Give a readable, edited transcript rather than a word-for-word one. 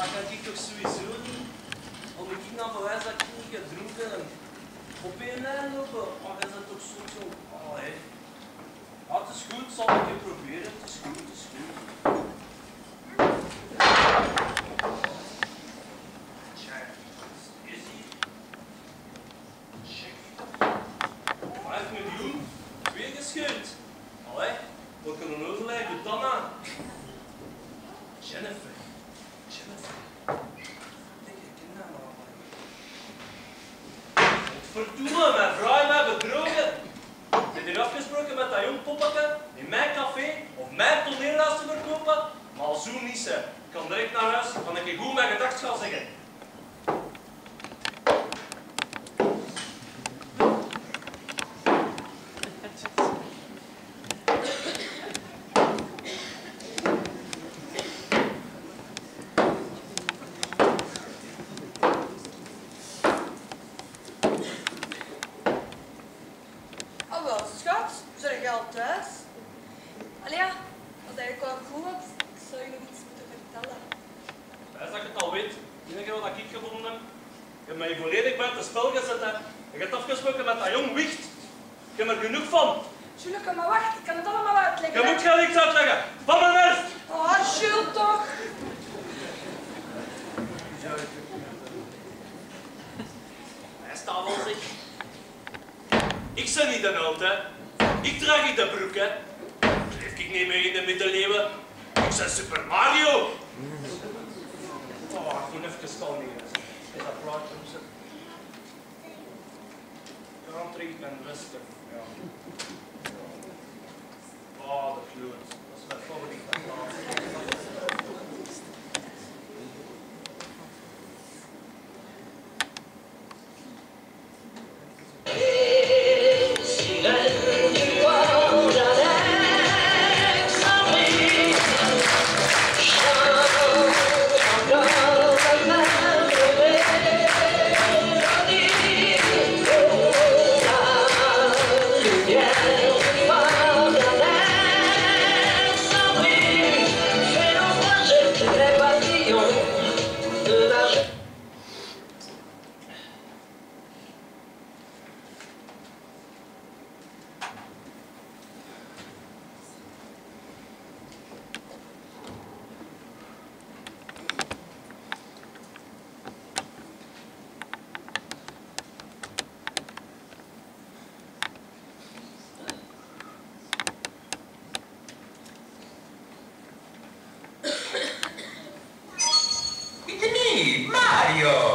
kan ik toch sowieso niet. Om ik naar bewijs dat ik niet gedronken heb. Op een lijn lopen, maar is dat toch zo. Oh, hé. Ja, het is goed, zal ik het proberen. Het is goed, het is goed. Check. Is hier. Check. 5 miljoen. 2 gescheurd. Allee, we kunnen overleggen. Doe dan aan. Jennifer. Denk je, ken dat maar. Verdomme, mijn vrouw mij bedrogen. Ik heb hier afgesproken met dat jong poppetje in mijn café of mijn toneelhuis te verkopen, maar zo niet zijn. Ik kan direct naar huis, kan ik je goed mijn gedachten gaan zeggen. Thuis? Allee ja, als eigenlijk wel goed was, ik zou je nog iets moeten vertellen. Als ik het al weet, het enige wat ik gevonden heb, je hebt mij volledig buiten spel gezet. Hè. Je hebt afgesproken met dat jong wicht. Ik heb er genoeg van. Jules, maar wacht, ik kan het allemaal uitleggen. Je moet geen niks uitleggen. Van mijn nest! Oh, Jules toch! Hij staat wel zich. Ik ben niet de oud, hè. Ik draag niet de broek, hè. Leef ik niet meer in de middeleeuwen. Ik ben Super Mario. Oh, ik moet even kalmeren. Is dat plaatje opzetten? Country en western, ja. Oh, de kloot. Dat is mijn favoriete plaats. It's me, Mario!